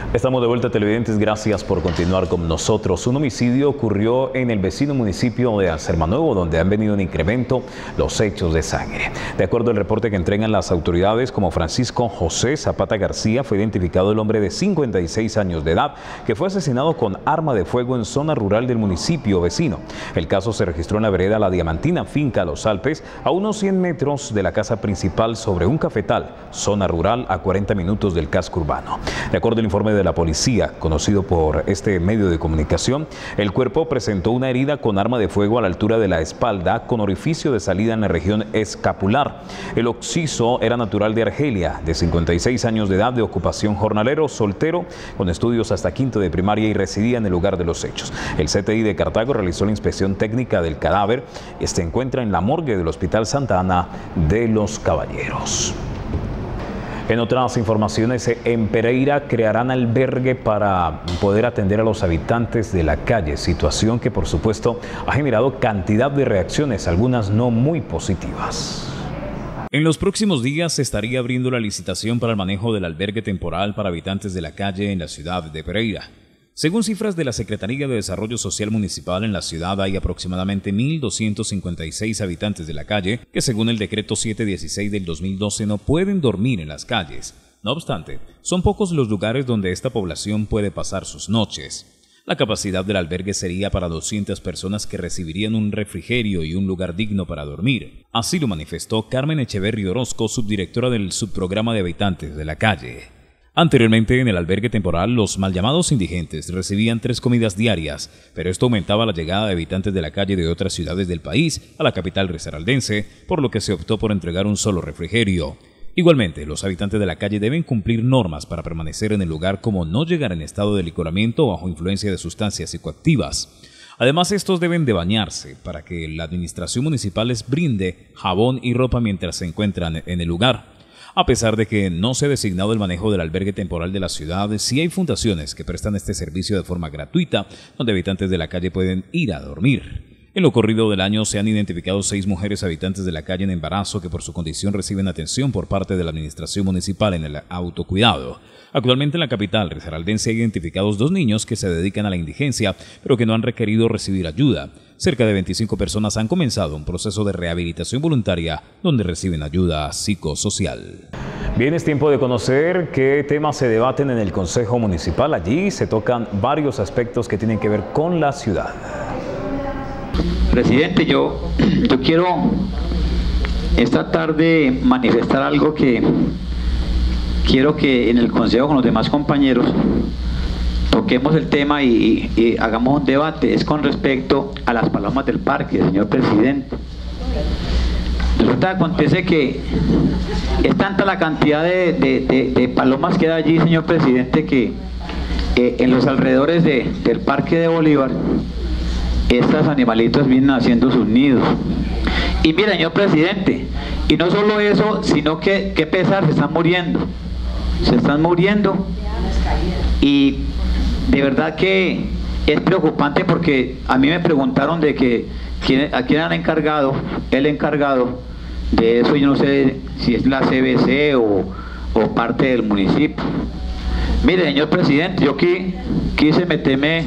Estamos de vuelta, televidentes, gracias por continuar con nosotros. Un homicidio ocurrió en el vecino municipio de Acermanuevo, donde han venido en incremento los hechos de sangre. De acuerdo al reporte que entregan las autoridades, como Francisco José Zapata García, fue identificado el hombre de 56 años de edad que fue asesinado con arma de fuego en zona rural del municipio vecino. El caso se registró en la vereda La Diamantina, finca Los Alpes, a unos 100 metros de la casa principal sobre un cafetal, zona rural a 40 minutos del casco urbano. De acuerdo al informe de la policía, conocido por este medio de comunicación, el cuerpo presentó una herida con arma de fuego a la altura de la espalda con orificio de salida en la región escapular. El occiso era natural de Argelia, de 56 años de edad, de ocupación jornalero, soltero, con estudios hasta quinto de primaria y residía en el lugar de los hechos. El CTI de Cartago realizó la inspección técnica del cadáver. Este encuentra en la morgue del Hospital Santa Ana de los Caballeros. En otras informaciones, en Pereira crearán albergue para poder atender a los habitantes de la calle, situación que por supuesto ha generado cantidad de reacciones, algunas no muy positivas. En los próximos días se estaría abriendo la licitación para el manejo del albergue temporal para habitantes de la calle en la ciudad de Pereira. Según cifras de la Secretaría de Desarrollo Social Municipal, en la ciudad hay aproximadamente 1.256 habitantes de la calle que, según el decreto 716 del 2012, no pueden dormir en las calles. No obstante, son pocos los lugares donde esta población puede pasar sus noches. La capacidad del albergue sería para 200 personas que recibirían un refrigerio y un lugar digno para dormir. Así lo manifestó Carmen Echeverri Orozco, subdirectora del subprograma de habitantes de la calle. Anteriormente, en el albergue temporal, los mal llamados indigentes recibían 3 comidas diarias, pero esto aumentaba la llegada de habitantes de la calle de otras ciudades del país a la capital risaraldense, por lo que se optó por entregar un solo refrigerio. Igualmente, los habitantes de la calle deben cumplir normas para permanecer en el lugar, como no llegar en estado de licoramiento o bajo influencia de sustancias psicoactivas. Además, estos deben de bañarse para que la administración municipal les brinde jabón y ropa mientras se encuentran en el lugar. A pesar de que no se ha designado el manejo del albergue temporal de la ciudad, sí hay fundaciones que prestan este servicio de forma gratuita, donde habitantes de la calle pueden ir a dormir. En lo corrido del año se han identificado 6 mujeres habitantes de la calle en embarazo que por su condición reciben atención por parte de la administración municipal en el autocuidado. Actualmente en la capital risaraldense hay identificados 2 niños que se dedican a la indigencia, pero que no han requerido recibir ayuda. Cerca de 25 personas han comenzado un proceso de rehabilitación voluntaria donde reciben ayuda psicosocial. Bien, es tiempo de conocer qué temas se debaten en el Consejo Municipal. Allí se tocan varios aspectos que tienen que ver con la ciudad. Presidente, yo quiero esta tarde manifestar algo que quiero que en el Consejo con los demás compañeros toquemos el tema y hagamos un debate. Es con respecto a las palomas del parque, señor presidente. Resulta, acontece que es tanta la cantidad de palomas que hay allí, señor presidente, que en los alrededores del Parque de Bolívar, estos animalitos vienen haciendo sus nidos. Y mira, señor presidente, y no solo eso, sino que, qué pesar, se están muriendo, y de verdad que es preocupante, porque a mí me preguntaron de que a quién han encargado, el encargado de eso, yo no sé si es la CBC o parte del municipio. Mire, señor presidente, yo quise meterme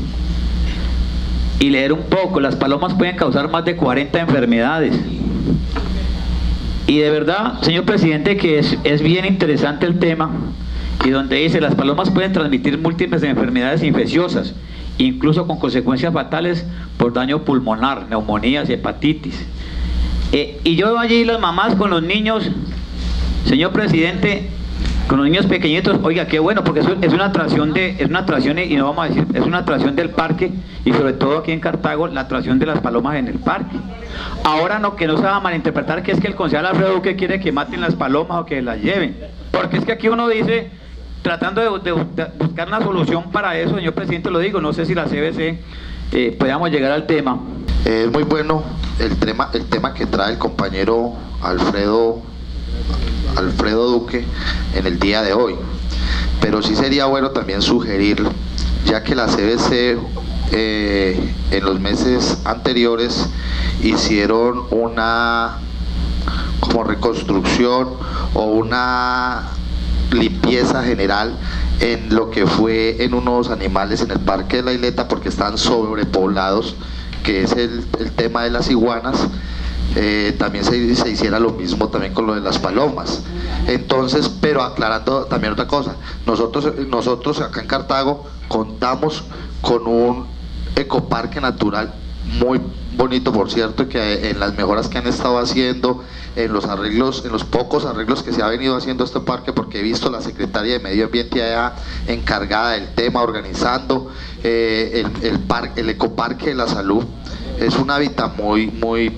y leer un poco. Las palomas pueden causar más de 40 enfermedades. Y de verdad, señor presidente, que es bien interesante el tema, y donde dice: las palomas pueden transmitir múltiples enfermedades infecciosas, incluso con consecuencias fatales por daño pulmonar, neumonías, hepatitis. Y yo veo allí las mamás con los niños, señor presidente, con los niños pequeñitos. Oiga, qué bueno, porque es una atracción y no vamos a decir, es una atracción del parque, y sobre todo aquí en Cartago, la atracción de las palomas en el parque. Ahora no, que no se va a malinterpretar que es que el concejal Alfredo Duque quiere que maten las palomas o que las lleven, porque es que aquí uno dice, tratando de buscar una solución para eso, señor presidente, lo digo, no sé si la CBC podamos llegar al tema. Es muy bueno el tema que trae el compañero Alfredo Duque en el día de hoy, pero sí sería bueno también sugerir, ya que la CBC en los meses anteriores hicieron una como reconstrucción o una limpieza general en lo que fue en unos animales en el Parque de la Isleta, porque están sobrepoblados, que es el tema de las iguanas. También se hiciera lo mismo también con lo de las palomas. Entonces, pero aclarando también otra cosa, nosotros acá en Cartago contamos con un ecoparque natural muy bonito, por cierto, que en las mejoras que han estado haciendo, en los arreglos, en los pocos arreglos que se ha venido haciendo este parque, porque he visto la Secretaría de Medio Ambiente allá encargada del tema, organizando el ecoparque de la salud. Es un hábitat muy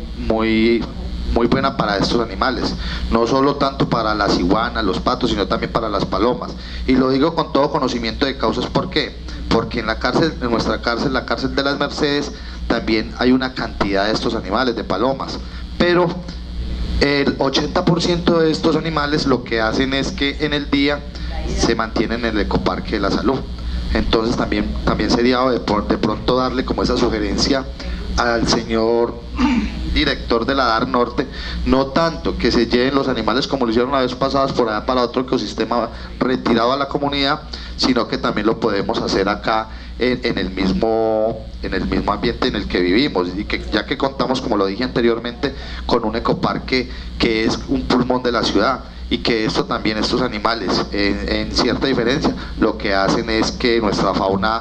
buena para estos animales, no solo tanto para las iguanas, los patos, sino también para las palomas. Y lo digo con todo conocimiento de causas. ¿Por qué? Porque en nuestra cárcel, la cárcel de las Mercedes, también hay una cantidad de estos animales, de palomas, pero el 80% de estos animales lo que hacen es que en el día se mantienen en el ecoparque de la salud. Entonces también sería de pronto darle como esa sugerencia al señor director de la DAR Norte, no tanto que se lleven los animales como lo hicieron la vez pasada por allá para otro ecosistema retirado a la comunidad, sino que también lo podemos hacer acá en el mismo ambiente en el que vivimos, y que ya que contamos, como lo dije anteriormente, con un ecoparque que es un pulmón de la ciudad, y que estos animales en cierta diferencia lo que hacen es que nuestra fauna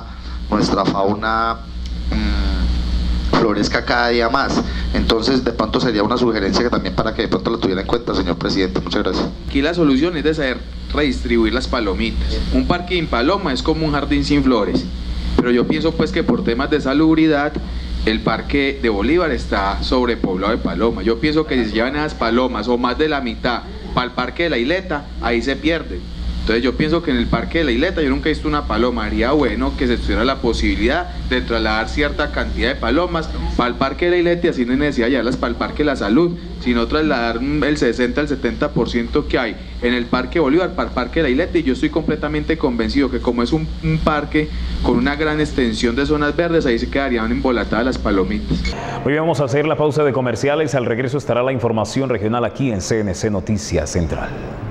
florezca cada día más. Entonces de pronto sería una sugerencia que también para que de pronto lo tuviera en cuenta, señor presidente. Muchas gracias. Aquí la solución es de saber redistribuir las palomitas. Un parque sin paloma es como un jardín sin flores, pero yo pienso pues que por temas de salubridad el parque de Bolívar está sobrepoblado de palomas. Yo pienso que si se llevan esas palomas o más de la mitad para el Parque de la Isleta, ahí se pierden. Entonces yo pienso que en el Parque de la Isleta, yo nunca he visto una paloma, haría bueno que se tuviera la posibilidad de trasladar cierta cantidad de palomas para el Parque de la Isleta, y así no hay necesidad de llevarlas para el Parque de la Salud, sino trasladar el 60 al 70% que hay en el Parque Bolívar para el Parque de la Isleta. Y yo estoy completamente convencido que como es un parque con una gran extensión de zonas verdes, ahí se quedarían embolatadas las palomitas. Hoy vamos a hacer la pausa de comerciales. Al regreso estará la información regional aquí en CNC Noticias Central.